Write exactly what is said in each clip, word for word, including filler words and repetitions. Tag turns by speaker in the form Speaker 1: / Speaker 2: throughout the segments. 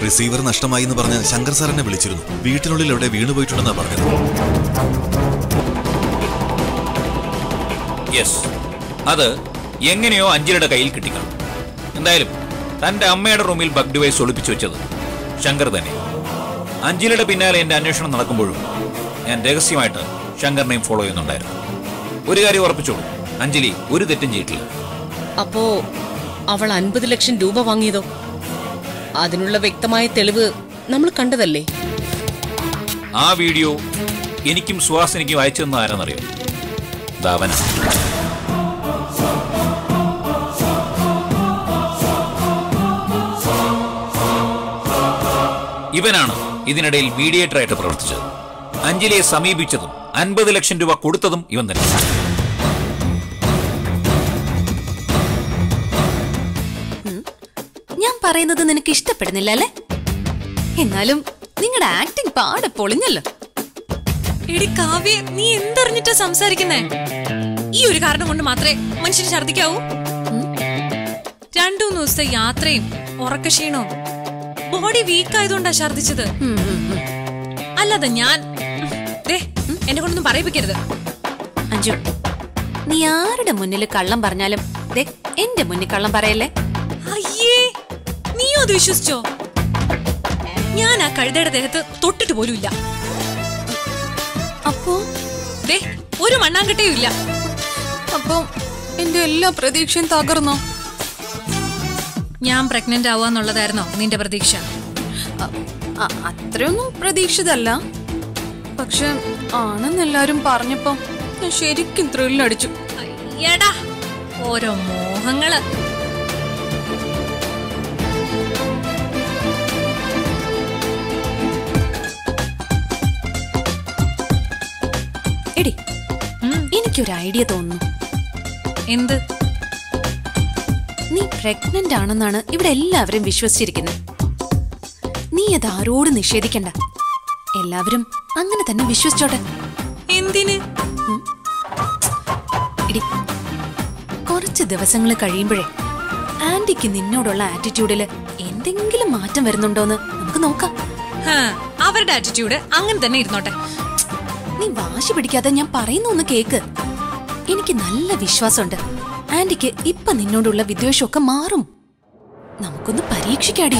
Speaker 1: Receiver നഷ്ടമായി എന്ന് പറഞ്ഞ് ശങ്കർ സാർ എന്നെ വിളിച്ചിരുന്നു. വീട്ടിനുള്ളിൽ എവിടെ വീണുപോയിട്ടുണ്ടെന്നാ പറഞ്ഞത്.
Speaker 2: യെസ്, അത് എങ്ങനെയോ അഞ്ജലിയുടെ കയ്യിൽ കിട്ടിക്കണം. എന്തായാലും തന്റെ അമ്മയുടെ റൂമിൽ ബഗ് ഡിവൈസ് ഒളിപ്പിച്ചു വെച്ചത് ശങ്കർ തന്നെ. അഞ്ജലിയുടെ പിന്നാലെ എന്റെ അന്വേഷണം നടക്കുമ്പോഴും ഞാൻ രഹസ്യമായിട്ട് ശങ്കറിനെയും ഫോളോ ചെയ്യുന്നുണ്ടായിരുന്നു. ഒരു കാര്യം ഉറപ്പിച്ചോളൂ, അഞ്ജലി ഒരു തെറ്റും ചെയ്തിട്ടില്ല.
Speaker 3: അപ്പോ അവൾ അൻപത് ലക്ഷം രൂപ വാങ്ങിയതോ? അതിനുള്ള വ്യക്തമായ തെളിവ് നമ്മൾ കണ്ടതല്ലേ?
Speaker 2: ആ വീഡിയോ എനിക്കും സുഹാസിനിക്കും അയച്ചു തന്ന ആരെന്നറിയോ? ധാവന. ഇവനാണ് ഇതിനിടയിൽ മീഡിയേറ്റർ ആയിട്ട് പ്രവർത്തിച്ചത്. അഞ്ജലിയെ സമീപിച്ചതും അൻപത് ലക്ഷം രൂപ കൊടുത്തതും ഇവൻ തന്നെ.
Speaker 4: ഞാൻ പറയുന്നത് നിനക്ക് ഇഷ്ടപ്പെടുന്നില്ല അല്ലേ? എന്നാലും നിങ്ങളുടെ ആക്ടിങ് പാടെ പൊളിഞ്ഞല്ലോ.
Speaker 5: എടി കാവ്യ, നീ എന്തറിഞ്ഞിട്ടാ സംസാരിക്കുന്നേ? ഈ ഒരു കാരണം കൊണ്ട് മാത്രമേ മനുഷ്യന് ഛർദിക്കാവൂ? രണ്ടു മൂന്ന് ദിവസത്തെ യാത്രയും ഉറക്കക്ഷീണവും ബോഡി വീക്ക് ആയതുകൊണ്ടാ ഛർദിച്ചത്. അല്ലാതെ ഞാൻ എന്നെ കൊണ്ടൊന്നും പറയിപ്പിക്കരുത്.
Speaker 4: അഞ്ജു, നീ ആരുടെ മുന്നിൽ കള്ളം പറഞ്ഞാലും എന്റെ മുന്നിൽ കള്ളം പറയല്ലേ.
Speaker 5: അയ്യേ, നീയോ അത് വിശ്വസിച്ചോ? ഞാൻ ആ കഴുതയുടെ ദേഹത്ത് തൊട്ടിട്ട് പോലും ഇല്ല.
Speaker 4: അപ്പോ
Speaker 5: ഒരു മണ്ണാങ്കട്ടയും ഇല്ല.
Speaker 4: അപ്പൊ എന്റെ എല്ലാ പ്രതീക്ഷയും തകർന്നോ?
Speaker 5: ഞാൻ പ്രഗ്നന്റ് ആവാന്നുള്ളതായിരുന്നോ നിന്റെ പ്രതീക്ഷ?
Speaker 4: അത്രയൊന്നും പ്രതീക്ഷിതല്ല. പക്ഷെ ആണെന്നെല്ലാരും പറഞ്ഞപ്പോ ഞാൻ ശരിക്കും ത്രില്ലടിച്ചു.
Speaker 5: അയ്യടാ, ഓരോ മോഹങ്ങള്.
Speaker 4: എടി, എനിക്കൊരു ഐഡിയ തോന്നുന്നു.
Speaker 5: എന്ത്?
Speaker 4: നീ പ്രഗ്നന്റ് ആണെന്നാണ് ഇവിടെ എല്ലാവരും വിശ്വസിച്ചിരിക്കുന്നത്. നീ അത് ആരോടും നിഷേധിക്കണ്ട. എല്ലാവരും അങ്ങനെ തന്നെ വിശ്വസിച്ചോട്ടെ.
Speaker 5: എന്തിന്?
Speaker 4: എടി, കുറച്ച് ദിവസങ്ങൾ കഴിയുമ്പോഴേ ആന്റിക്ക് നിന്നോടുള്ള ആറ്റിറ്റ്യൂഡില് എന്തെങ്കിലും മാറ്റം വരുന്നുണ്ടോന്ന് നമുക്ക് നോക്കാം.
Speaker 5: അവരുടെ ആറ്റിറ്റ്യൂഡ് അങ്ങനെ തന്നെ ഇരുന്നോട്ടെ.
Speaker 4: നീ വാശി പിടിക്കാതെ ഞാൻ പറയുന്ന ഒന്ന് കേക്ക്. എനിക്ക് നല്ല വിശ്വാസമുണ്ട് ആന്റിക്ക് ഇപ്പൊ നിന്നോടുള്ള വിദ്വേഷമൊക്കെ മാറും. നമുക്കൊന്ന് പരീക്ഷിക്കാടി.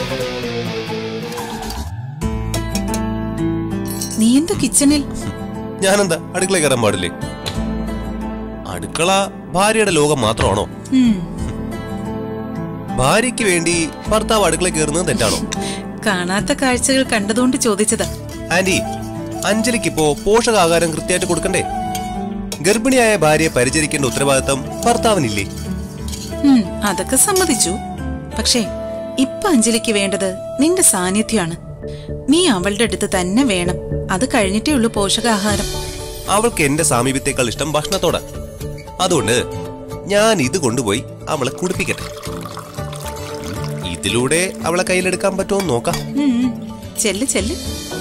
Speaker 6: നീ എന്താ കിച്ചണിൽ?
Speaker 7: ഞാനെന്താ അടുക്കള കയറാൻ പാടില്ലേ? അടുക്കള ഭാര്യയുടെ ലോകം മാത്രമാണോ? ഭാര്യയ്ക്ക് വേണ്ടി ഭർത്താവ് അടുക്കള കയറുന്നത് തെറ്റാണോ?
Speaker 6: കാണാത്ത കാഴ്ചകൾ കണ്ടതുകൊണ്ട് ചോദിച്ചതാ.
Speaker 7: ആന്റി, അഞ്ജലിക്കിപ്പോ പോഷകാഹാരം കൃത്യമായിട്ട് കൊടുക്കണ്ടേ? ഗർഭിണിയായ ഭാര്യയെ പരിചരിക്കേണ്ട ഉത്തരവാദിത്തം ഭർത്താവിനില്ലേ?
Speaker 6: അതൊക്കെ സമ്മതിച്ചു. പക്ഷേ ഇപ്പൊ അഞ്ജലിക്ക് വേണ്ടത് നിന്റെ സാന്നിധ്യമാണ്. നീ അവളുടെ അടുത്ത് തന്നെ വേണം. അത് കഴിഞ്ഞിട്ടേ ഉള്ളൂ പോഷകാഹാരം.
Speaker 7: അവൾക്ക് എന്റെ സാമീപ്യത്തെക്കാൾ ഇഷ്ടം ഭക്ഷണത്തോടാ. അതുകൊണ്ട് ഞാൻ ഇത് കൊണ്ടുപോയി അവളെ കുടിപ്പിക്കട്ടെ. ഇതിലൂടെ അവളെ കയ്യിലെടുക്കാൻ പറ്റുമോ നോക്കാം.
Speaker 6: ചെല്ല് ചെല്ല്.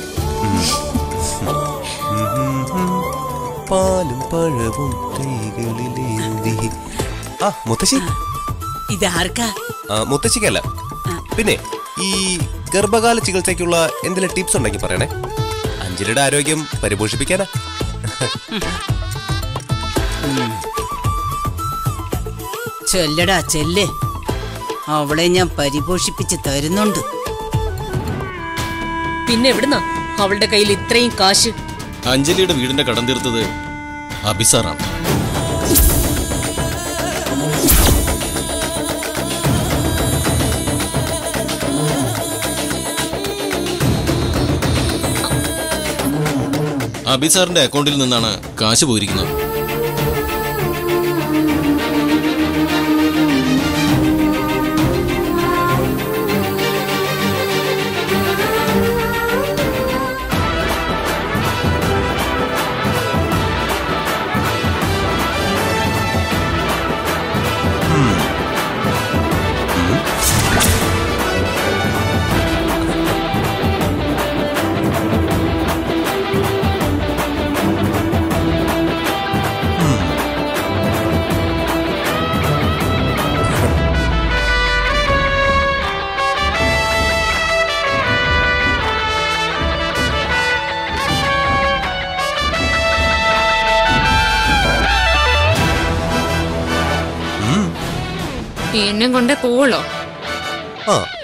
Speaker 7: പാലും പഴവും കൈകളിലേന്തി. ആ മുത്തശ്ശി.
Speaker 6: ഇതാർക്കാ?
Speaker 7: മുത്തശ്ശിക്കല്ല. പിന്നെ ഈ ഗർഭകാല ചികിത്സയ്ക്കുള്ള എന്തെങ്കിലും ടിപ്സ് ഉണ്ടെങ്കിൽ പറയണേ. അഞ്ജലിയുടെ ആരോഗ്യം പരിപോഷിപ്പിക്കാനാ.
Speaker 8: ചെല്ലടാ ചെല്ല്. അവളെ ഞാൻ പരിപോഷിപ്പിച്ച് തരുന്നുണ്ട്.
Speaker 3: പിന്നെ എവിടുന്നാ അവളുടെ കയ്യിൽ ഇത്രയും കാശ്?
Speaker 9: അഞ്ജലിയുടെ വീടിന്റെ കടം തീർത്തത് അഭിസാറാണ്. അഭിസാറിന്റെ അക്കൗണ്ടിൽ നിന്നാണ് കാശ് പോയിരിക്കുന്നത്.
Speaker 5: എന്നെ കൊണ്ടേ പോവുള്ളോ?
Speaker 7: ആ